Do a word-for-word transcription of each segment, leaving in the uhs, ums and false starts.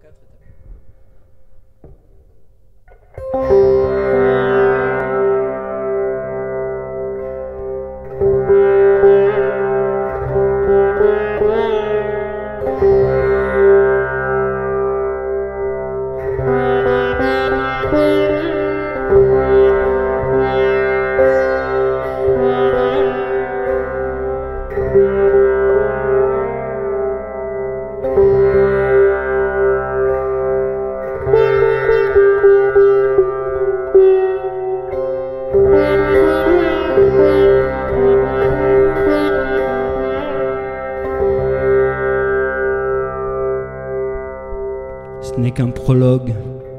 Ce n'est qu'un prologue.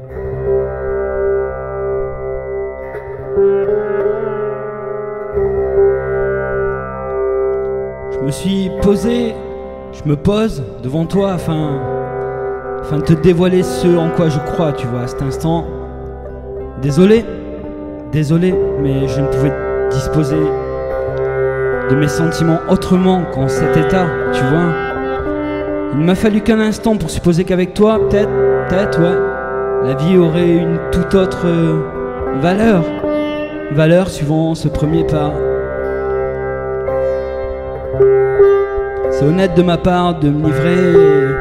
Je me suis posé, je me pose devant toi afin, afin de te dévoiler ce en quoi je crois, tu vois, à cet instant. Désolé, désolé, mais je ne pouvais disposer de mes sentiments autrement qu'en cet état, tu vois. Il ne m'a fallu qu'un instant pour supposer qu'avec toi, peut-être, peut-être, ouais, la vie aurait une toute autre euh, valeur. Valeur suivant ce premier pas. C'est honnête de ma part de me livrer,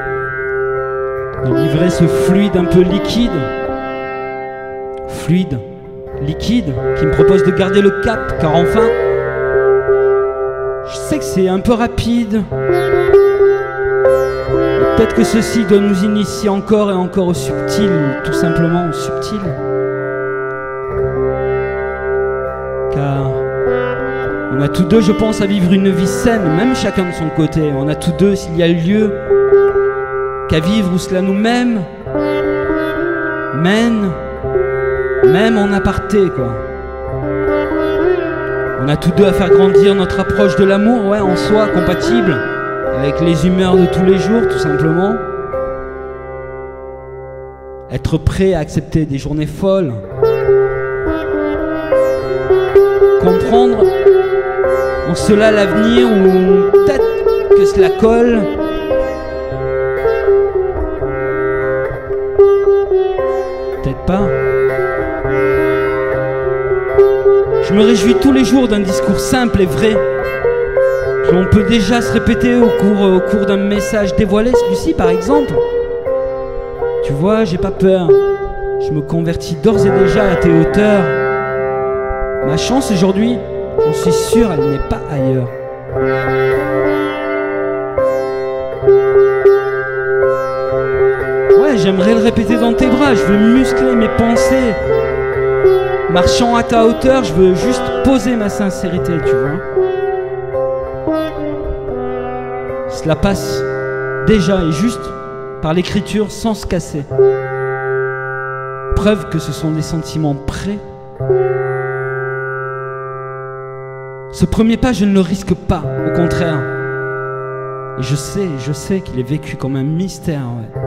de livrer ce fluide un peu liquide. Fluide, liquide, qui me propose de garder le cap, car enfin, je sais que c'est un peu rapide. Peut-être que ceci doit nous initier encore et encore au subtil, tout simplement au subtil. Car on a tous deux, je pense, à vivre une vie saine, même chacun de son côté. On a tous deux, s'il y a lieu, qu'à vivre où cela nous mène, mène, même en aparté, quoi. On a tous deux à faire grandir notre approche de l'amour, ouais, en soi, compatible avec les humeurs de tous les jours, tout simplement. Être prêt à accepter des journées folles. Comprendre en cela l'avenir ou peut-être que cela colle. Peut-être pas. Je me réjouis tous les jours d'un discours simple et vrai. On peut déjà se répéter au cours, au cours d'un message dévoilé, celui-ci par exemple. Tu vois, j'ai pas peur. Je me convertis d'ores et déjà à tes hauteurs. Ma chance aujourd'hui, j'en suis sûr, elle n'est pas ailleurs. Ouais, j'aimerais le répéter dans tes bras. Je veux muscler mes pensées. Marchant à ta hauteur, je veux juste poser ma sincérité, tu vois. Cela passe déjà et juste par l'écriture sans se casser. Preuve que ce sont des sentiments prêts. Ce premier pas, je ne le risque pas, au contraire. Et je sais, je sais qu'il est vécu comme un mystère, ouais.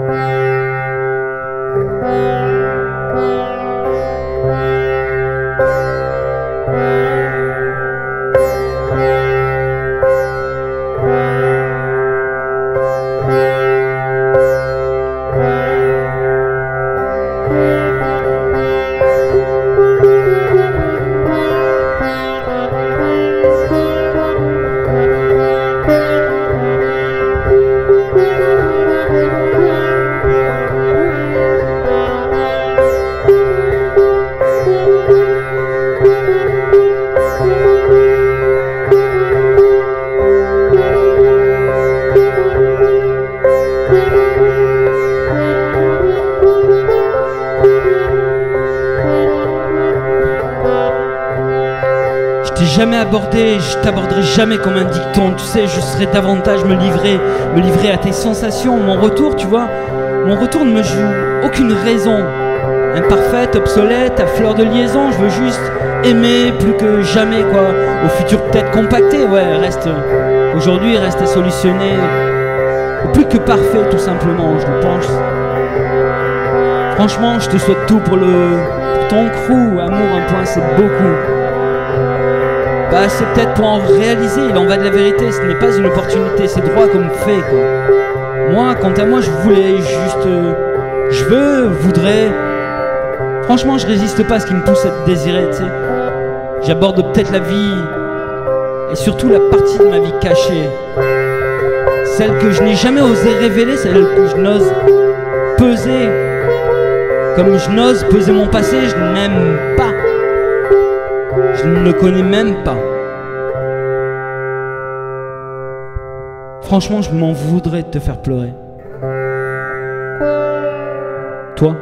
Jamais abordé, je t'aborderai jamais comme un dicton, tu sais, je serai davantage me livrer, me livrer à tes sensations, mon retour, tu vois, mon retour ne me joue aucune raison, imparfaite, obsolète, à fleur de liaison, je veux juste aimer plus que jamais, quoi, au futur peut-être compacté, ouais, reste, aujourd'hui reste à solutionner, plus que parfait, tout simplement, je le pense. Franchement, je te souhaite tout pour le, pour ton crew, amour, un point, c'est beaucoup. Bah, c'est peut-être pour en réaliser, il en va de la vérité, ce n'est pas une opportunité, c'est droit comme fait, quoi. Moi, quant à moi, je voulais juste euh, je veux, voudrais. Franchement, je résiste pas à ce qui me pousse à te désirer, tu sais. J'aborde peut-être la vie, et surtout la partie de ma vie cachée. Celle que je n'ai jamais osé révéler, celle que je n'ose peser. Comme je n'ose peser mon passé, je n'aime pas. Je ne le connais même pas. Franchement, je m'en voudrais de te faire pleurer. Toi,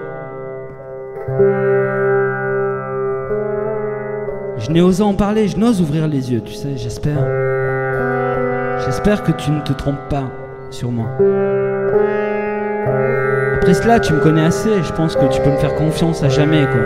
je n'ai osé en parler, je n'ose ouvrir les yeux, tu sais, j'espère. J'espère que tu ne te trompes pas sur moi. Après cela, tu me connais assez, je pense que tu peux me faire confiance à jamais, quoi.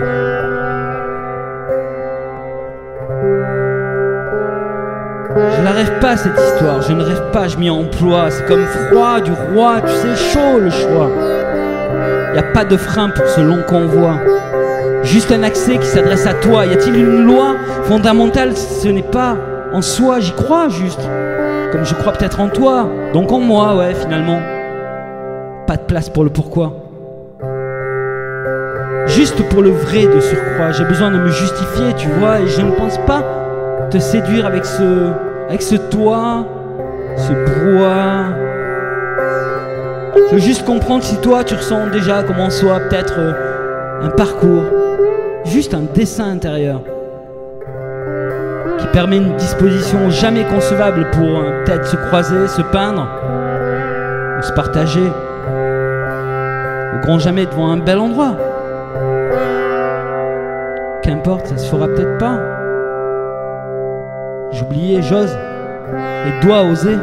Je la rêve pas, cette histoire, je ne rêve pas, je m'y emploie. C'est comme froid du roi, tu sais, chaud le choix. Y a pas de frein pour ce long convoi. Juste un accès qui s'adresse à toi. Y a-t-il une loi fondamentale? Ce n'est pas en soi, j'y crois juste. Comme je crois peut-être en toi, donc en moi, ouais, finalement. Pas de place pour le pourquoi. Juste pour le vrai de surcroît. J'ai besoin de me justifier, tu vois, et je ne pense pas te séduire avec ce, avec ce toi, ce brouhaha. Je veux juste comprendre si toi tu ressens déjà comme en soi peut-être euh, un parcours, juste un dessin intérieur qui permet une disposition jamais concevable pour euh, peut-être se croiser, se peindre ou se partager au grand jamais devant un bel endroit. Qu'importe, ça se fera peut-être pas. J'oubliais, j'ose et dois oser.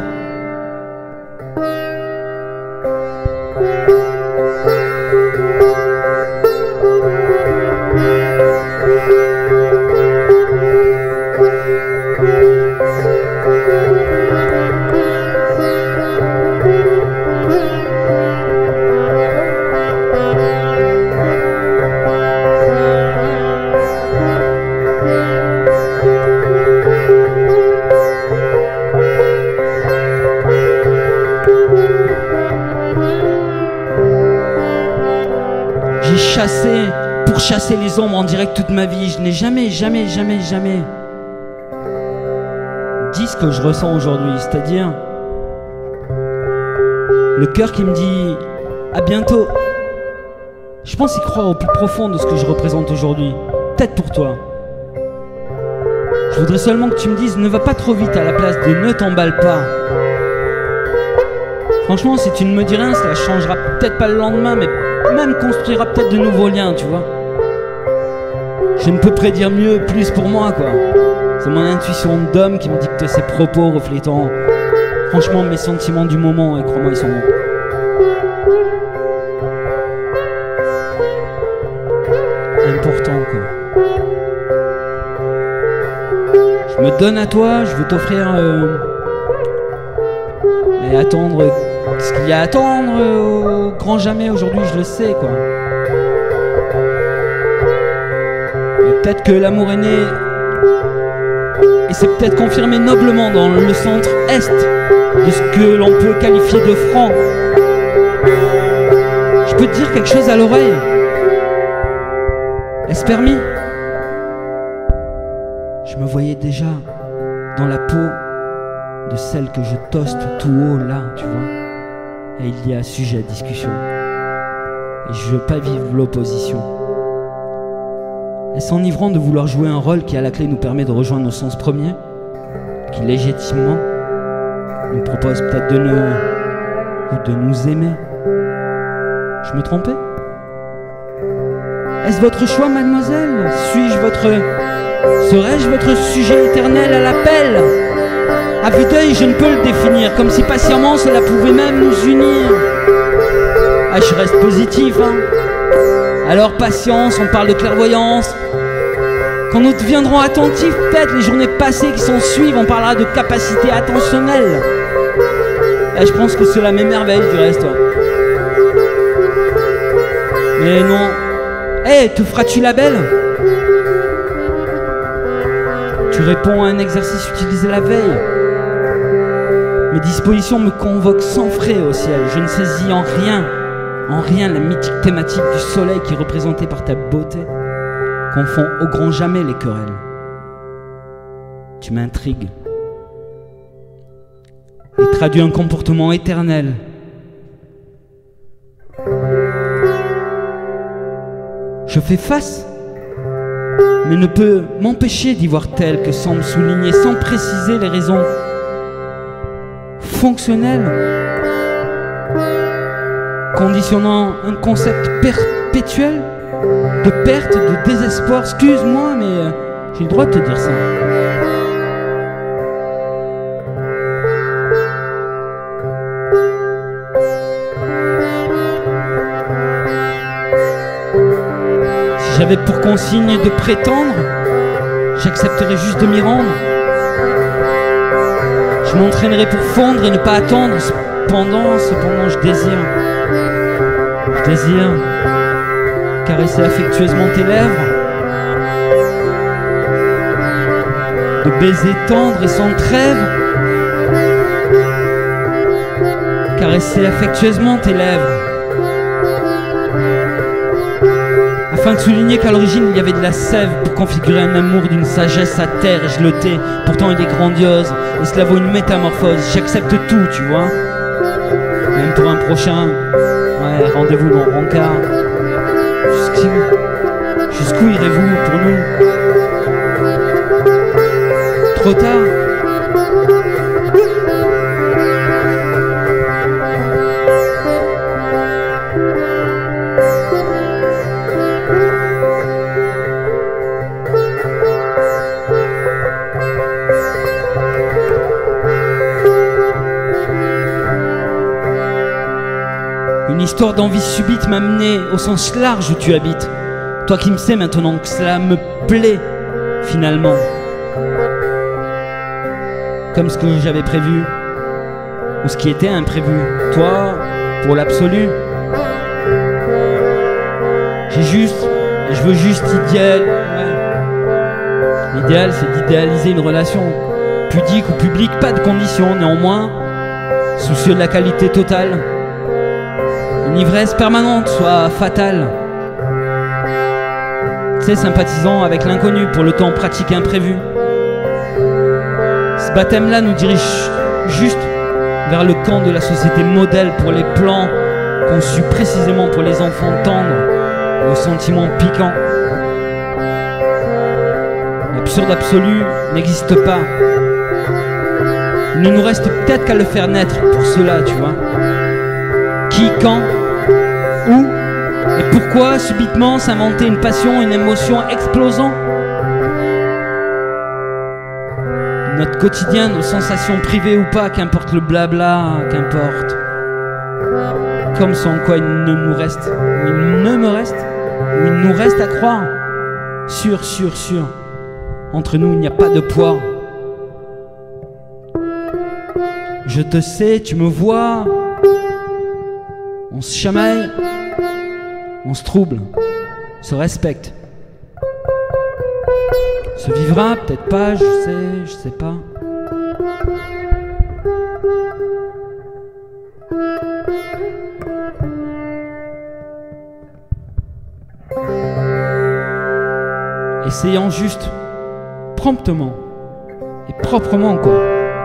Chasser, pour chasser les ombres en direct toute ma vie. Je n'ai jamais, jamais, jamais, jamais dit ce que je ressens aujourd'hui, c'est-à-dire le cœur qui me dit à bientôt. Je pense y croire au plus profond de ce que je représente aujourd'hui, peut-être pour toi. Je voudrais seulement que tu me dises ne va pas trop vite à la place de ne t'emballe pas. Franchement, si tu ne me dis rien, ça changera peut-être pas le lendemain, mais même construira peut-être de nouveaux liens, tu vois. Je ne peux prédire mieux, plus pour moi, quoi. C'est mon intuition d'homme qui me dicte ces propos reflétant franchement mes sentiments du moment, et crois-moi, ils sont importants, quoi. Je me donne à toi, je veux t'offrir euh... et attendre ce qu'il y a à attendre euh, au grand jamais aujourd'hui, je le sais, quoi. Mais peut-être que l'amour est né et c'est peut-être confirmé noblement dans le centre-est de ce que l'on peut qualifier de franc. Je peux te dire quelque chose à l'oreille? Est-ce permis? Je me voyais déjà dans la peau de celle que je toste tout haut là, tu vois. Et il y a sujet à discussion. Et je veux pas vivre l'opposition. Est-ce enivrant de vouloir jouer un rôle qui à la clé nous permet de rejoindre nos sens premiers, qui légitimement nous propose peut-être de nous ou de nous aimer? Je me trompais? Est-ce votre choix, mademoiselle? Suis-je votre... Serais-je votre sujet éternel à l'appel? À vue d'œil, je ne peux le définir, comme si patiemment cela pouvait même nous unir. Ah, je reste positif, hein. Alors patience, on parle de clairvoyance. Quand nous deviendrons attentifs, peut-être les journées passées qui s'en suivent, on parlera de capacité attentionnelle. Et je pense que cela m'émerveille du reste, ouais. Mais non. Hé, hey, te feras-tu la belle? Tu réponds à un exercice utilisé la veille. Mes dispositions me convoquent sans frais au ciel. Je ne saisis en rien En rien la mythique thématique du soleil qui est représentée par ta beauté confond au grand jamais les querelles. Tu m'intrigues et traduis un comportement éternel. Je fais face, mais ne peux m'empêcher d'y voir tel que semble souligner sans préciser les raisons fonctionnelles, conditionnant un concept perpétuel de perte, de désespoir. Excuse-moi, mais euh, j'ai le droit de te dire ça. Si j'avais pour consigne de prétendre, j'accepterais juste de m'y rendre. Je m'entraînerais pour fondre et ne pas attendre. Cependant, cependant, je désire. Je désire caresser affectueusement tes lèvres, de baisers tendres et sans trêve, caresser affectueusement tes lèvres, afin de souligner qu'à l'origine il y avait de la sève pour configurer un amour d'une sagesse à terre et gelotée. Pourtant il est grandiose et cela vaut une métamorphose. J'accepte tout, tu vois, même pour un prochain. Ouais, rendez-vous dans Rancard. Jusqu'où irez-vous pour nous? Trop tard. Une histoire d'envie subite m'a mené au sens large où tu habites. Toi qui me sais maintenant que cela me plaît, finalement. Comme ce que j'avais prévu, ou ce qui était imprévu. Toi, pour l'absolu. J'ai juste, je veux juste idéal. Ouais. L'idéal, c'est d'idéaliser une relation. Pudique ou publique, pas de conditions. Néanmoins, soucieux de la qualité totale. Une ivresse permanente, soit fatale. C'est sympathisant avec l'inconnu pour le temps pratique et imprévu. Ce baptême-là nous dirige juste vers le camp de la société modèle pour les plans conçus précisément pour les enfants tendres et aux sentiments piquants. L'absurde absolu n'existe pas. Il ne nous reste peut-être qu'à le faire naître pour cela, tu vois. Qui, quand, où et pourquoi subitement s'inventer une passion, une émotion explosant? Notre quotidien, nos sensations privées ou pas, qu'importe le blabla, qu'importe. Comme sans quoi il ne nous reste, ou il ne me reste, ou il nous reste à croire. Sûr, sûr, sûr. Entre nous, il n'y a pas de poids. Je te sais, tu me vois. On se chamaille. On se trouble, se respecte, se vivra, peut-être pas, je sais, je sais pas. Essayant juste, promptement et proprement quoi,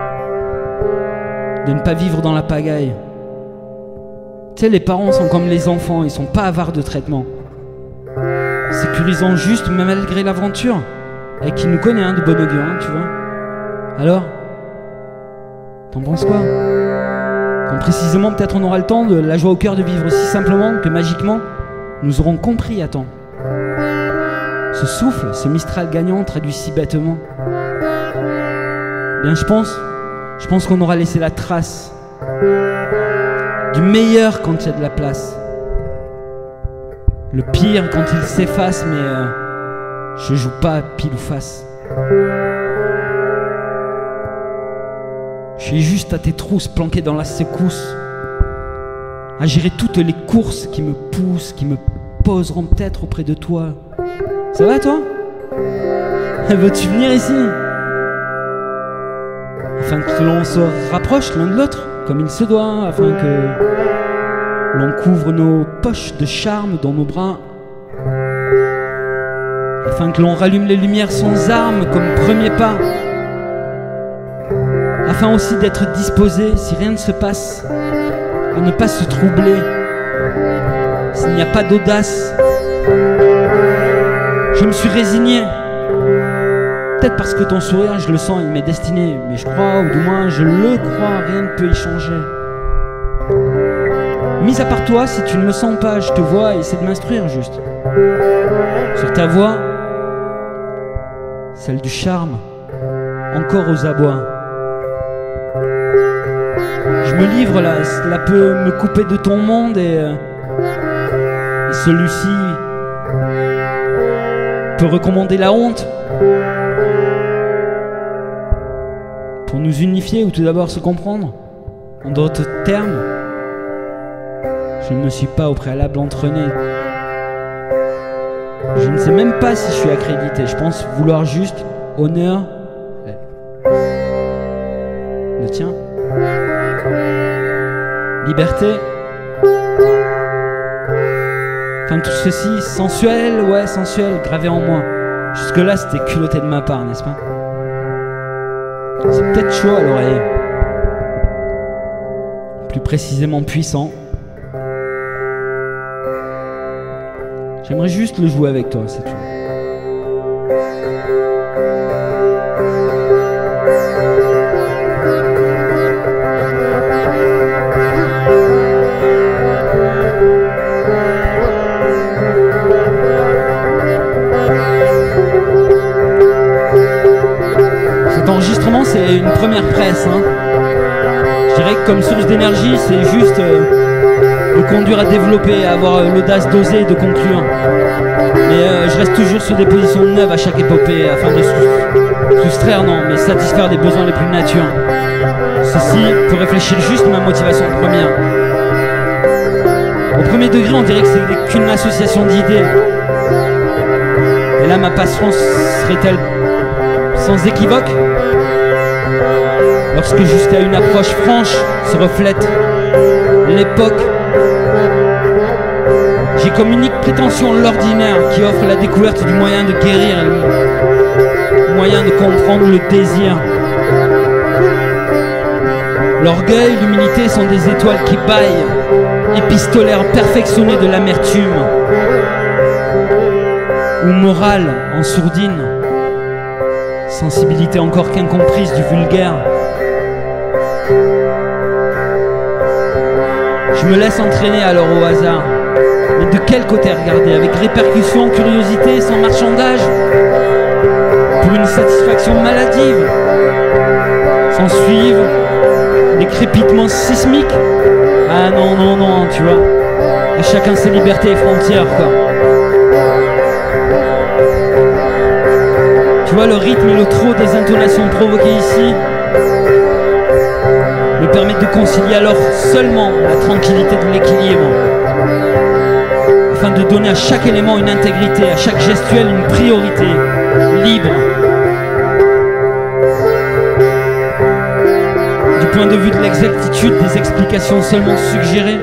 de ne pas vivre dans la pagaille. Tu sais, les parents sont comme les enfants, ils sont pas avares de traitement. Sécurisant juste, même malgré l'aventure, et qui nous connaît hein, de bon augure, hein, tu vois. Alors, t'en penses quoi? Quand précisément, peut-être on aura le temps de la joie au cœur de vivre si simplement que magiquement, nous aurons compris à temps. Ce souffle, ce Mistral gagnant traduit si bêtement. Bien, je pense, je pense qu'on aura laissé la trace du meilleur quand il y a de la place. Le pire quand il s'efface, mais euh, je joue pas pile ou face. Je suis juste à tes trousses planquées dans la secousse, à gérer toutes les courses qui me poussent, qui me poseront peut-être auprès de toi. Ça va toi? Veux-tu venir ici? Afin que l'on se rapproche l'un de l'autre, comme il se doit, afin que L'on couvre nos poches de charme dans nos bras, afin que l'on rallume les lumières sans armes comme premier pas, afin aussi d'être disposé, si rien ne se passe, à ne pas se troubler, s'il n'y a pas d'audace. Je me suis résigné, peut-être parce que ton sourire, je le sens, il m'est destiné, mais je crois, ou du moins je le crois, rien ne peut y changer. Mis à part toi, si tu ne le sens pas, je te vois, essaie de m'instruire juste. Sur ta voix, celle du charme, encore aux abois. Je me livre là, cela peut me couper de ton monde et, euh, et celui-ci peut recommander la honte pour nous unifier ou tout d'abord se comprendre. En d'autres termes, je ne me suis pas au préalable entraîné. Je ne sais même pas si je suis accrédité. Je pense vouloir juste honneur le tien, liberté, enfin tout ceci sensuel, ouais sensuel, gravé en moi. Jusque là c'était culotté de ma part, n'est-ce pas? C'est peut-être chaud à l'oreille, plus précisément puissant. J'aimerais juste le jouer avec toi, c'est tout. Cet enregistrement, c'est une première presse, hein. Je dirais que comme source d'énergie, c'est juste... Euh, de conduire à développer, à avoir l'audace d'oser et de conclure. Mais euh, je reste toujours sur des positions neuves à chaque épopée, afin de sou soustraire, non, mais satisfaire des besoins les plus natures. Ceci peut réfléchir juste ma motivation première. Au premier degré, on dirait que c'est qu'une association d'idées. Et là, ma passion serait-elle sans équivoque? Lorsque jusqu'à une approche franche se reflète l'époque, j'ai comme unique prétention l'ordinaire qui offre la découverte du moyen de guérir, le moyen de comprendre le désir. L'orgueil, l'humilité sont des étoiles qui baillent, épistolaires perfectionnés de l'amertume, ou morale en sourdine, sensibilité encore qu'incomprise du vulgaire. Je me laisse entraîner alors au hasard. Mais de quel côté regarder? Avec répercussion, curiosité, sans marchandage? Pour une satisfaction maladive? Sans suivre les crépitements sismiques? Ah non, non, non, tu vois. À chacun ses libertés et frontières, quoi. Tu vois, le rythme et le trot des intonations provoquées ici me permettent de concilier alors seulement la tranquillité de l'équilibre, afin de donner à chaque élément une intégrité, à chaque gestuelle une priorité, libre. Du point de vue de l'exactitude des explications seulement suggérées,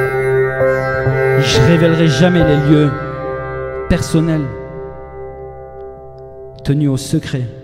je révélerai jamais les lieux personnels tenus au secret.